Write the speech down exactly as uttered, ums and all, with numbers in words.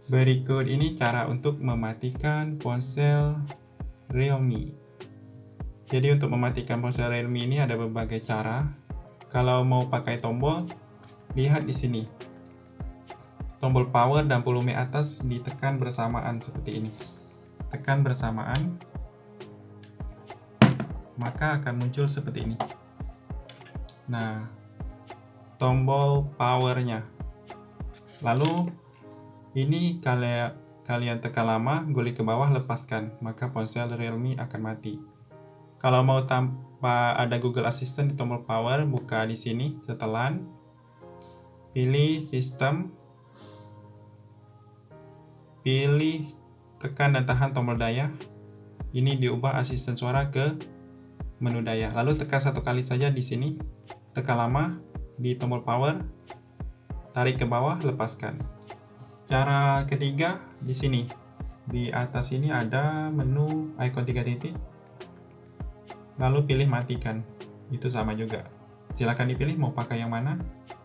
Berikut ini cara untuk mematikan ponsel Realme. Jadi untuk mematikan ponsel Realme ini ada berbagai cara. Kalau mau pakai tombol, lihat di sini. Tombol power dan volume atas ditekan bersamaan seperti ini. Tekan bersamaan, maka akan muncul seperti ini. Nah, tombol powernya. Lalu ini kalian kalian tekan lama, guling ke bawah, lepaskan, maka ponsel Realme akan mati. Kalau mau tanpa ada Google Assistant di tombol power, buka di sini setelan, pilih sistem, pilih tekan dan tahan tombol daya. Ini diubah asisten suara ke menu daya. Lalu tekan satu kali saja di sini, tekan lama di tombol power, tarik ke bawah, lepaskan. Cara ketiga di sini. Di atas ini ada menu icon tiga titik. Lalu pilih matikan. Itu sama juga. Silakan dipilih mau pakai yang mana.